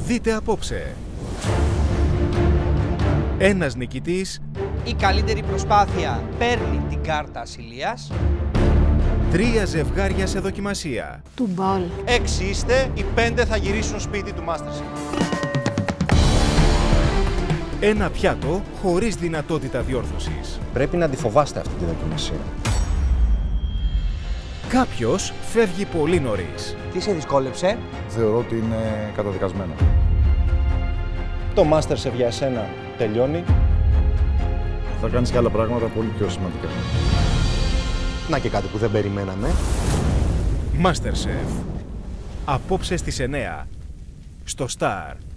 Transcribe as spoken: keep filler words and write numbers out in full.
Δείτε απόψε. Ένας νικητής. Η καλύτερη προσπάθεια παίρνει την κάρτα ασυλίας. Τρία ζευγάρια σε δοκιμασία. Του μπολ. Έξι είστε, οι πέντε θα γυρίσουν σπίτι του MasterChef. Ένα πιάτο χωρίς δυνατότητα διόρθωσης. Πρέπει να τη φοβάστε αυτή τη δοκιμασία. Κάποιος φεύγει πολύ νωρίς. Τι σε δυσκόλεψε? Θεωρώ ότι είναι καταδικασμένο. Το MasterChef για εσένα τελειώνει. Θα κάνεις και άλλα πράγματα πολύ πιο σημαντικά. Να και κάτι που δεν περιμέναμε. MasterChef. Απόψε στις εννιά. Στο Star.